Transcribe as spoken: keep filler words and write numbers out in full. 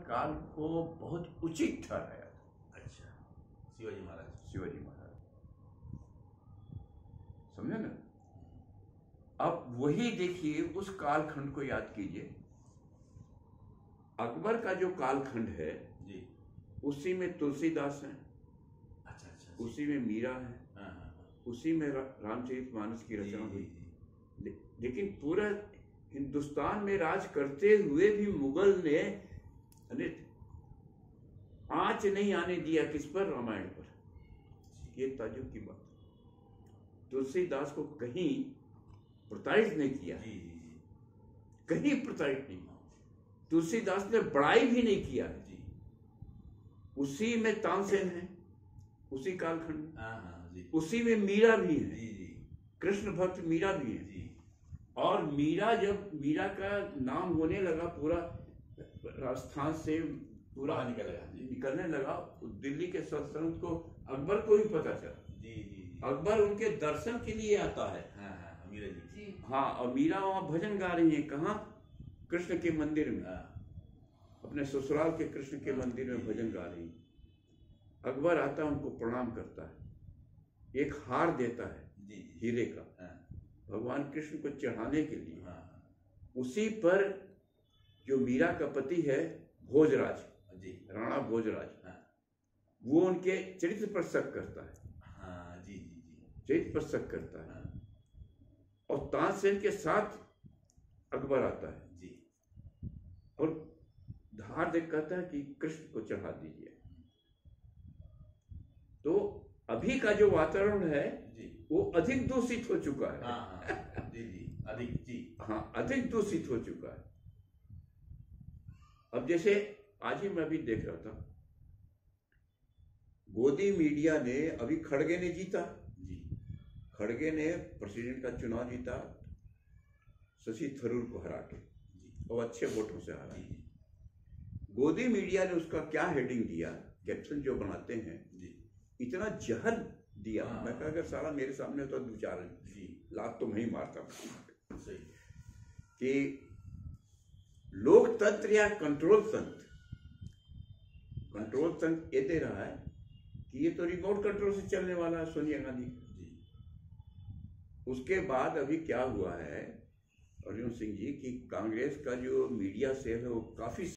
काल को बहुत उचित ठहराया था। अच्छा, शिवाजी महाराज शिवाजी महाराज, समझे ना। अब वही देखिए, उस कालखंड को याद कीजिए। अकबर का जो कालखंड है जी, उसी में तुलसीदास है, अच्छा अच्छा, उसी में मीरा है, हाँ हाँ हाँ, उसी में रा, रामचरितमानस की जी, रचना जी, हुई। जी, ले, लेकिन पूरा हिंदुस्तान में राज करते हुए भी मुगल ने अने आंच नहीं आने दिया किस पर, रामायण पर। ये ताज्जुब की बात। तुलसीदास को कहीं प्रताड़ित नहीं किया, जी, जी, जी, कहीं प्रताड़ित नहीं। तुलसीदास ने बड़ाई भी नहीं किया है। जी, उसी में तानसेन है, उसी कालखंड में, हाँ हाँ जी, उसी में मीरा भी है, जी जी कृष्ण भक्त मीरा भी है। जी, और मीरा, जब मीरा का नाम होने लगा पूरा राजस्थान से, पूरा बाहर निकलेगा जी, निकलने लगा, दिल्ली के सल्तनत को, अकबर को भी पता चला। जी जी जी, अकबर उनके दर्शन के लिए आता है। हाँ हाँ, मीरा जी, हाँ, और मीरा वहां भजन गा रही है, कहाँ, कृष्ण के मंदिर में, हाँ, अपने ससुराल के कृष्ण के मंदिर में भजन गा रही है। अकबर आता है, उनको प्रणाम करता है, एक हार देता है जी जी, हीरे का, हाँ भगवान कृष्ण को चढ़ाने के लिए। हाँ, उसी पर जो मीरा का पति है भोजराज, जी, राणा भोजराज, हाँ वो उनके चरित्र पर शक करता है, हाँ, जी जी जी, चरित्र पर शक करता है। हाँ, और तानसेन के साथ अकबर आता है जी, और धार देख कहता है कि कृष्ण को चढ़ा दीजिए। तो अभी का जो वातावरण है जी, वो अधिक दूषित हो चुका है। हाँ हाँ, जी जी, अधिक जी, हाँ, अधिक दूषित हो चुका है। अब जैसे आज ही मैं अभी देख रहा था, गोदी मीडिया ने, अभी खड़गे ने जीता, जी, खड़गे ने प्रेसिडेंट का चुनाव जीता शशि थरूर को हरा के, जी, और अच्छे वोटों से हरा। जी, गोदी मीडिया ने उसका क्या हेडिंग दिया, कैप्शन जो बनाते हैं, जी, इतना जहर दिया। हाँ। मैं कहा अगर साला मेरे सामने होता दो चार जी, लात तो मैं ही मारता सही, कि लोकतंत्र या कंट्रोल तंत्र, कंट्रोल तंत्र ये दे रहा है कि ये तो रिमोट कंट्रोल से चलने वाला है सोनिया गांधी। जी, उसके बाद अभी क्या हुआ है अर्जुन सिंह जी, कि कांग्रेस का जो मीडिया सेल है वो काफी